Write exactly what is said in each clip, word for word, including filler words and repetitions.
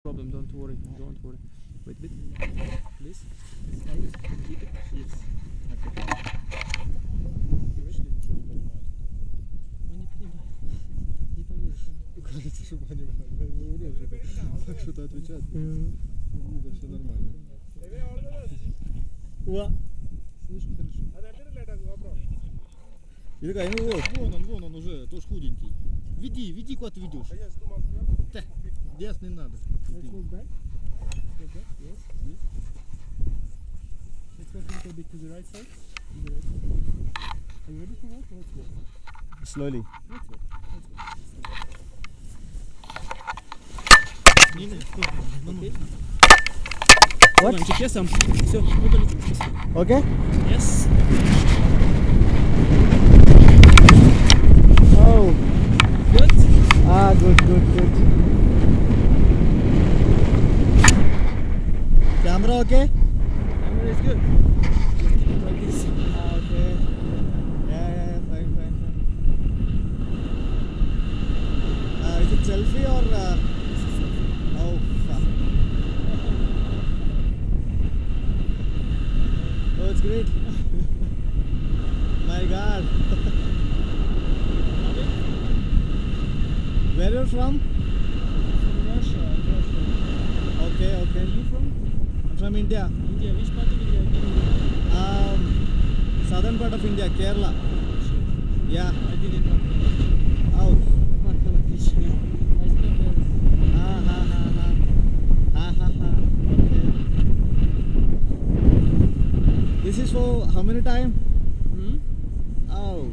problem, don't worry, don't worry. Wait a bit, please. Keep it. Yes. Кажется, чтобы они что-то отвечать. Да, все нормально. Слышу хорошо. Или как, ну вот, вон он, вон он уже, тоже худенький. Веди, веди, куда ты ведешь. Да, здесь не надо. Let's move back. Let's go back. Yes. Yes. Let's walk a little bit to the right side. To the right side. Are you ready to walk? Let's go. Slowly. Let's go. Let's go. Не, не, стой. Okay. What? Иванчик, я сам. Все, мы полетим. Спасибо. Okay? Yes. Oh. Good. Ah, good, good, good. Camera okay? Camera is good. Keep it like this. Ah, okay. Yeah, yeah, yeah, fine, fine, fine. Uh, is it selfie or? Uh... This is selfie. Oh, fuck. Oh, it's great. My God. Where are you from? From Russia. Russia. Okay, Where okay. are you from? I'm from India. India. Which part of India? Um, southern part of India, Kerala. Yeah. I didn't know. Oh. Bangladesh. I spent there. Ha ha ha ha. Ha ha ha. Okay. This is for how many time? Hmm? Oh.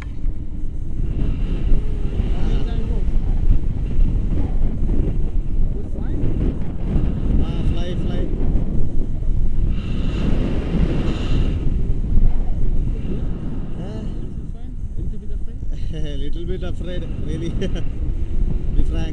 How many time walk? Good flying? Ah, fly, fly. Ah, Everything fine? A little bit afraid? a little bit afraid, really. Be frank.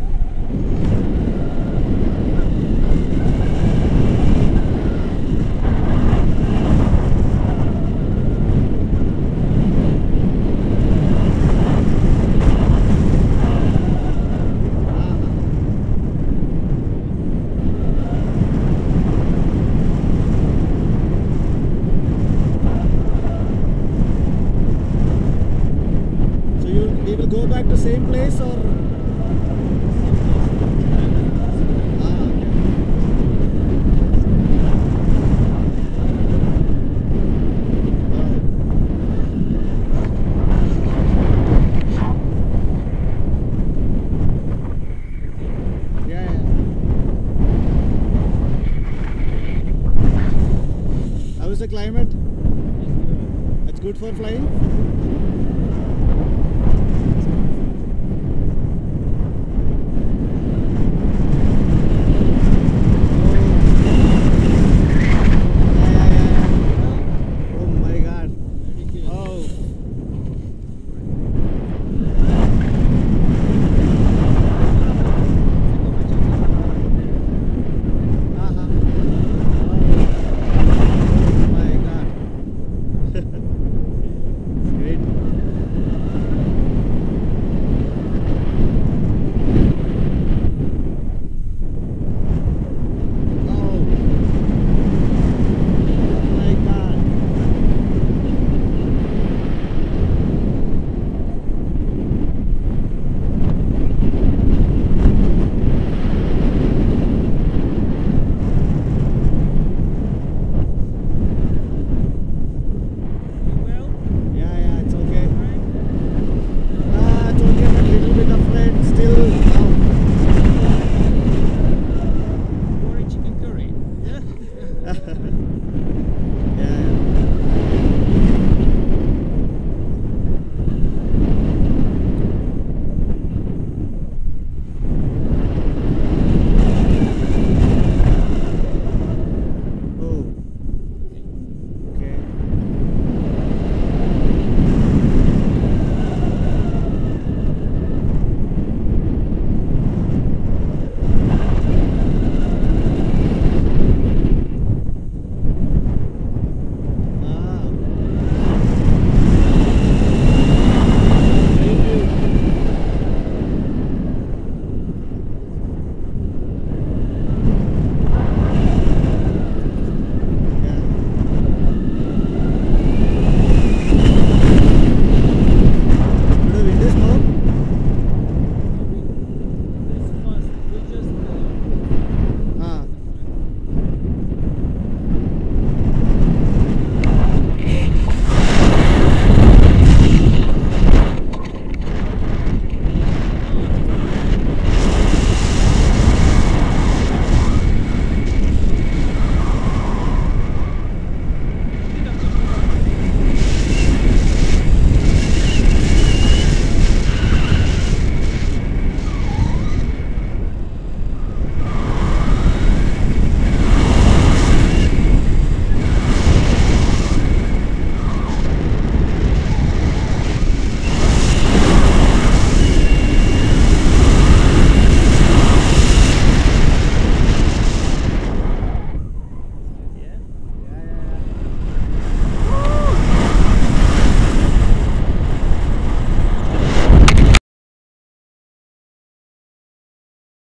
So you we will go back to same place or? Ah, okay. Oh. Yeah, yeah. How is the climate? It's good for flying?